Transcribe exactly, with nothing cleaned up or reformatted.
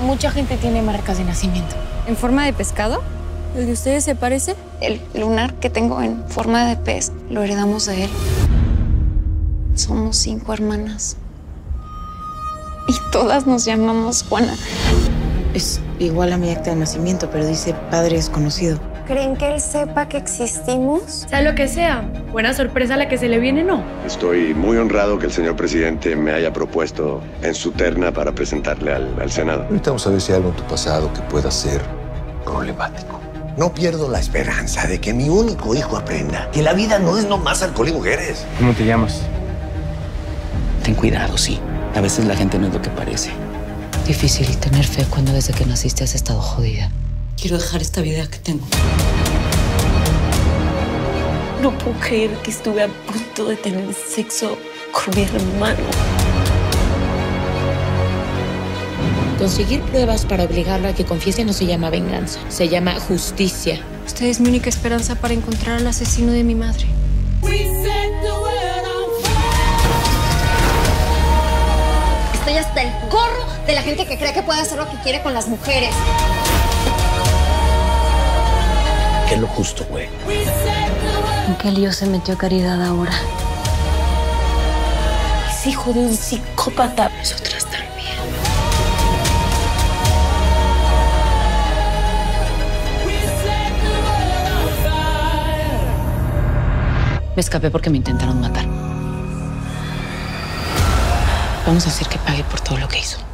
Mucha gente tiene marcas de nacimiento. ¿En forma de pescado? ¿El de ustedes se parece? El lunar que tengo en forma de pez lo heredamos de él. Somos cinco hermanas. Y todas nos llamamos Juana. Es igual a mi acta de nacimiento, pero dice padre desconocido. ¿Creen que él sepa que existimos? Sea lo que sea, buena sorpresa la que se le viene, ¿no? Estoy muy honrado que el señor presidente me haya propuesto en su terna para presentarle al, al Senado. Ahorita vamos a ver si hay algo en tu pasado que pueda ser problemático. No pierdo la esperanza de que mi único hijo aprenda que la vida no es nomás alcohol y mujeres. ¿Cómo te llamas? Ten cuidado, sí. A veces la gente no es lo que parece. Difícil tener fe cuando desde que naciste has estado jodida. Quiero dejar esta vida que tengo. No puedo creer que estuve a punto de tener sexo con mi hermano. Conseguir pruebas para obligarlo a que confiese no se llama venganza, se llama justicia. Usted es mi única esperanza para encontrar al asesino de mi madre. Estoy hasta el gorro de la gente que cree que puede hacer lo que quiere con las mujeres. ¿Qué es lo justo, güey? ¿En qué lío se metió Caridad ahora? Es hijo de un psicópata. Nosotras también. Me escapé porque me intentaron matar. Vamos a hacer que pague por todo lo que hizo.